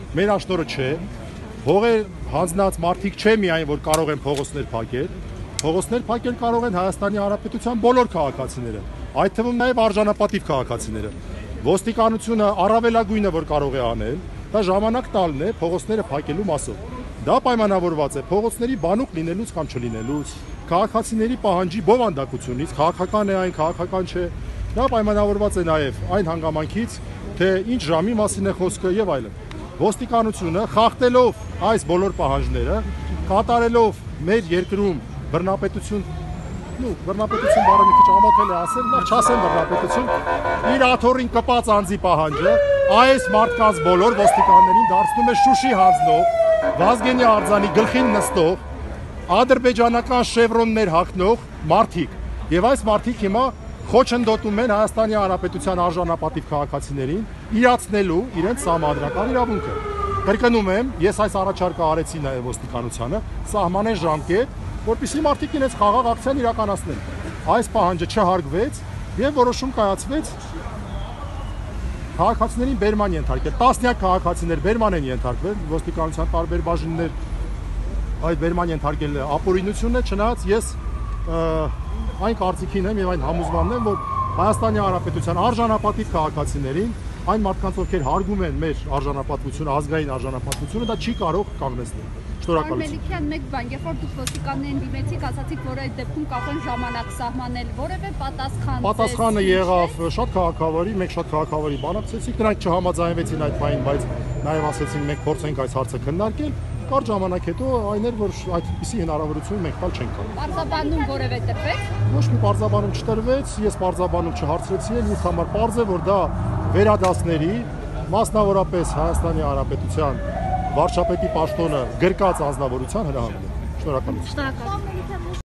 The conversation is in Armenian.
մեր աշտորը չէ, հողեր հանձնած մարդիկ չէ միայն, որ կարող են փողոցներ փակել, փողոցներ փակել կարող են Հայաստանի Հանրապետության բոլոր քաղաքացիները, այդ թվում նաև արժանապատիվ քաղաքացիները։ Ոստիկանությունը առավելագույնը, որ կարող է անել, դա ժամանակ տալն է փողոցները փակելու մասով։ Դա պայմանավորված է փողոցների բանուկ լինելուց կամ չլինելուց, քաղաքացիների պահանջի բովանդակությունից, քաղաքական է այն, քաղաքական չէ։ Դա պայմանավորված է նաև այն հանգամանքից, թե ինչ ժամի մասին է խոսքը եւ այլն։ Ոստիկանությունը խախտելով այս բոլոր պահանջները, կատարելով մեր երկրում բռնապետություն բռնապետություն բառը մի քիչ ամոթել է ասել, նախ չասեմ բռնապետություն, իր աթոռին կպած անձի պահանջը այս մարդկանց բոլոր ոստիկաններին դարձնում է Շուշի հանձնող, Վազգենի արձանի գլխին նստող, ադրբեջանական շևրոններ հագնող մարդիկ, եւ այս մարդիկ հիմա խոչընդոտում են Հայաստանի Հանրապետության արժանապատիվ քաղաքացիներին իրացնելու իրենց սահմանադրական իրավունքը։ Կրկնում եմ, ես այս առաջարկը արեցի նաև ոստիկանությանը, սահմանեն ժամկետ, որպեսզի մարդիկ իրենց խաղաղ ակցիան իրականացնեն։ Այս պահանջը չհարգվեց եւ որոշում կայացվեց քաղաքացիներին բերման ենթարկել։ Տասնյակ քաղաքացիներ բերման են ենթարկվել, ոստիկանության տարբեր բաժիններ այդ բերման ենթարկել ապօրինություն է, չնայած ես այն կարծիքին եմ եւ այն համոզմանն եմ, որ Հայաստանի Հանրապետության արժանապատիվ քաղաքացիներին, այն մարդկանց, ովքեր հարգում են մեր արժանապատվությունը, ազգային արժանապատվությունը, դա չի կարող կանգնեցնել։ Շնորհակալություն։ Մելիքյան, մեկ բան, երբ որ դուք ոստիկաններին դիմեցիք, ասացիք, որ այդ դեպքում կարող են ժամանակ սահմանել, որևէ պատասխան։ Պատասխանը եղավ շատ քաղաքավարի, մեկ շատ քաղաքավարի բանակցեցիք, նրանք չհամաձայնվեցին այդ բանին, բայց նաև ասեցին մենք փորձենք այս հարցը քննարկել։ Կարճ ժամանակ հետո այն էր, որ այդպիսի հնարավորություն մենք տալ չենք կարող։ Պարզաբանում որևէ տրվեց։ Ոչ մի պարզաբանում չտրվեց, ես պարզաբանում չհարցրեցի, ինձ համար պարզ է, որ դա վերադասների, մասնավորապես Հայաստանի Հանրապետության վարչապետի պաշտոնը գրկած անձնավորության հրահանգն է։ Շնորհակալություն։